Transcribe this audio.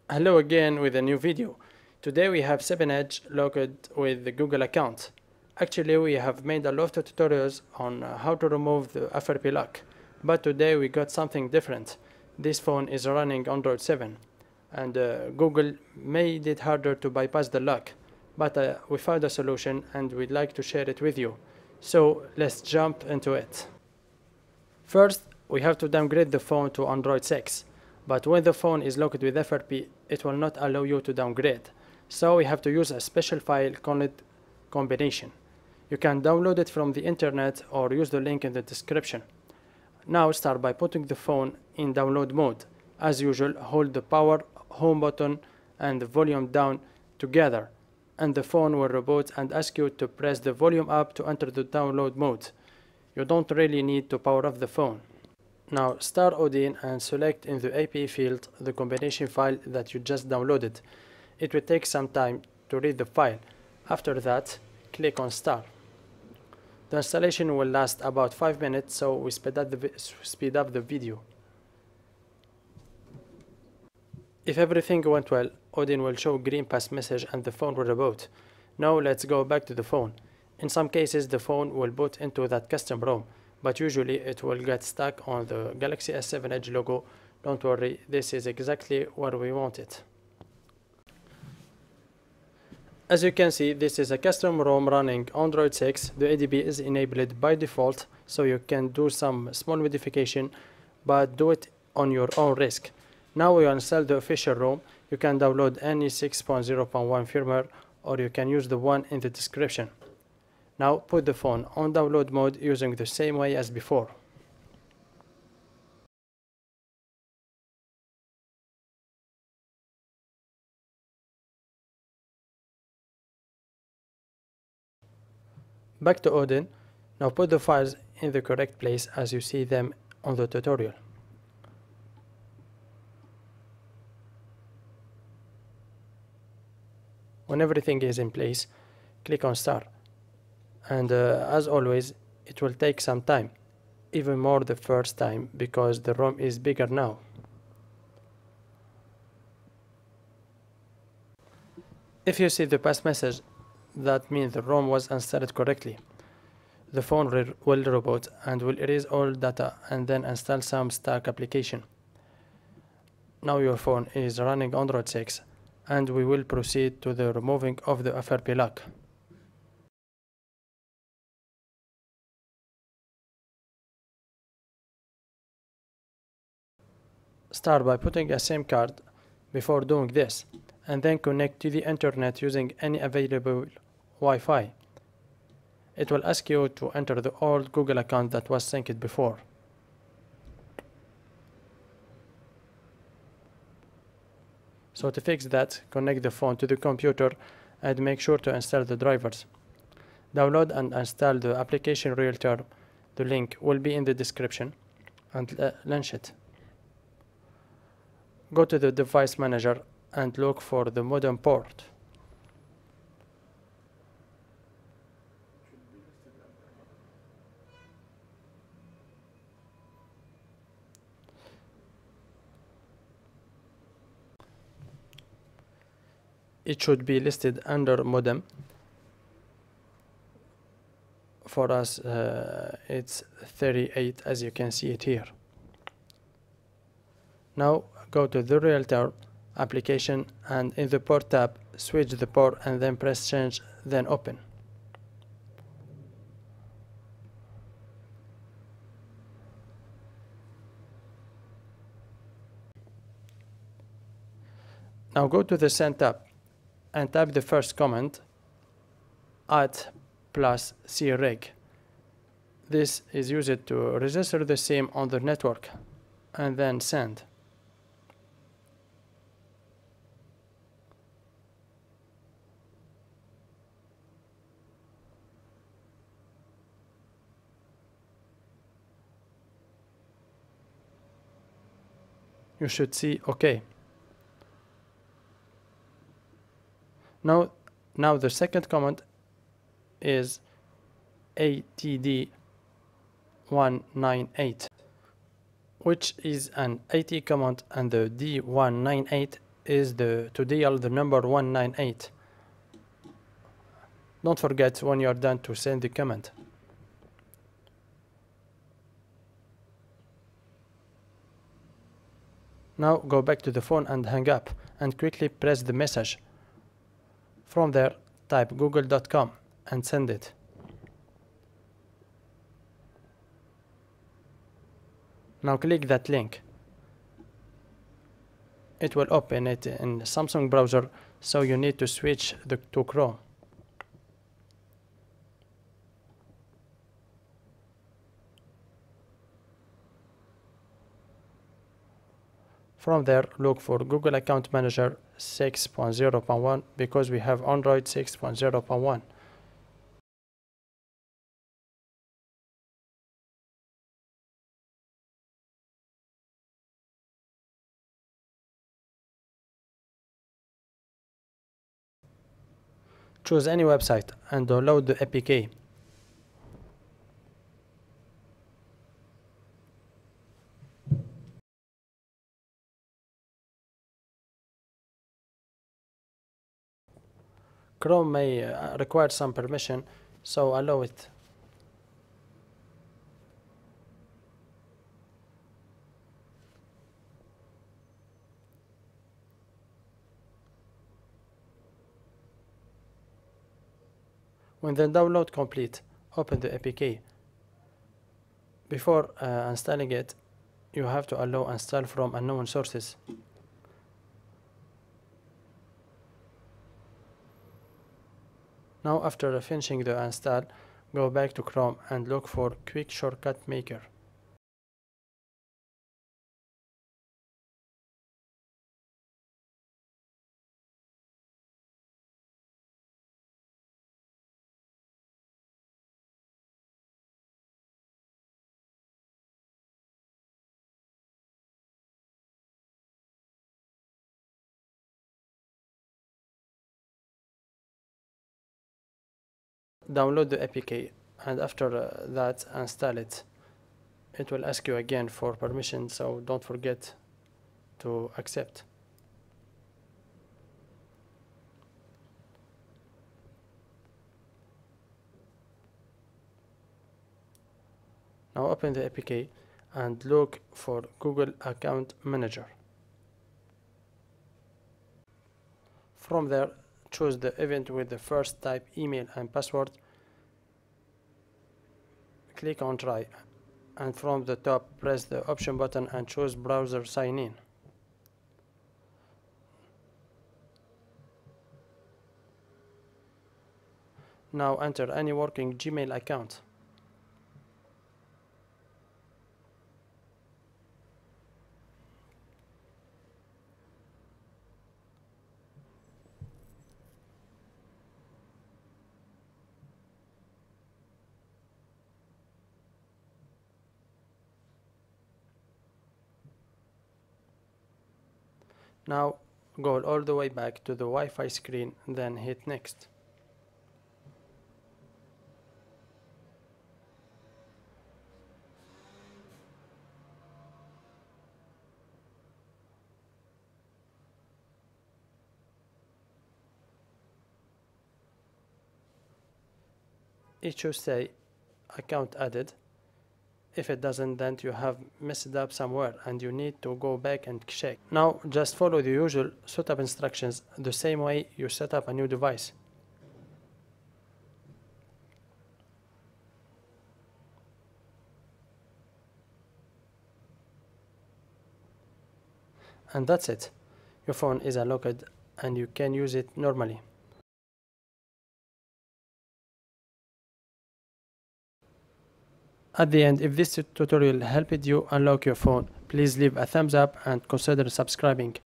Hello again with a new video. Today we have 7edge logged with the Google account. Actually we have made a lot of tutorials on how to remove the FRP lock, but today we got something different. This phone is running Android 7 and Google made it harder to bypass the lock, but we found a solution and we'd like to share it with you. So let's jump into it. First, we have to downgrade the phone to Android 6, but when the phone is locked with FRP, it will not allow you to downgrade. So we have to use a special file called combination. You can download it from the internet or use the link in the description. Now start by putting the phone in download mode. As usual, hold the power, home button and the volume down together, and the phone will reboot and ask you to press the volume up to enter the download mode. You don't really need to power off the phone. Now start Odin and select in the API field the combination file that you just downloaded. It will take some time to read the file. After that, click on start. The installation will last about 5 minutes, so we speed up the video. If everything went well, Odin will show green pass message and the phone will reboot. Now let's go back to the phone. In some cases the phone will boot into that custom ROM, but usually it will get stuck on the Galaxy S7 Edge logo. Don't worry, this is exactly where we want it. As you can see, this is a custom ROM running Android 6. The ADB is enabled by default, so you can do some small modification, but do it on your own risk. Now we install the official ROM. You can download any 6.0.1 firmware, or you can use the one in the description. Now put the phone on download mode using the same way as before. Back to Odin. Now put the files in the correct place as you see them on the tutorial. When everything is in place, click on start. And as always, it will take some time, even more the first time because the ROM is bigger now. If you see the pass message, that means the ROM was installed correctly. The phone will reboot and will erase all data and then install some stock application. Now your phone is running Android 6 and we will proceed to the removing of the FRP lock. Start by putting a SIM card before doing this, and then connect to the internet using any available Wi-Fi. It will ask you to enter the old Google account that was synced before. So to fix that, connect the phone to the computer and make sure to install the drivers. Download and install the application Realtor. The link will be in the description, and launch it. Go to the device manager and look for the modem port. It should be listed under modem. For us, it's 38 as you can see it here. Now go to the Realtor application and in the port tab, switch the port and then press change, then open. Now go to the Send tab and type the first command, @ plus creg. This is used to register the SIM on the network, and then send. You should see OK. Now the second command is ATD198, which is an AT command, and the D198 is to dial the number 198. Don't forget when you're done to send the command. Now go back to the phone and hang up and quickly press the message. From there, type google.com and send it. Now click that link. It will open it in Samsung browser, so you need to switch to Chrome. From there, look for Google Account Manager 6.0.1 because we have Android 6.0.1. Choose any website and download the APK. Chrome may require some permission, so allow it. When the download complete, open the APK. Before installing it, you have to allow install from unknown sources. Now after finishing the install, go back to Chrome and look for Quick Shortcut Maker. Download the APK and after that install it. It will ask you again for permission, so don't forget to accept. Now open the APK and look for Google Account Manager. From there, choose the event with the first type email and password. Click on Try, and from the top press the option button and choose Browser Sign In. Now enter any working Gmail account. Now go all the way back to the Wi-Fi screen, then hit Next. It should say account added. If it doesn't, then you have messed up somewhere and you need to go back and check. Now just follow the usual setup instructions the same way you set up a new device. And that's it. Your phone is unlocked and you can use it normally. At the end, if this tutorial helped you unlock your phone, please leave a thumbs up and consider subscribing.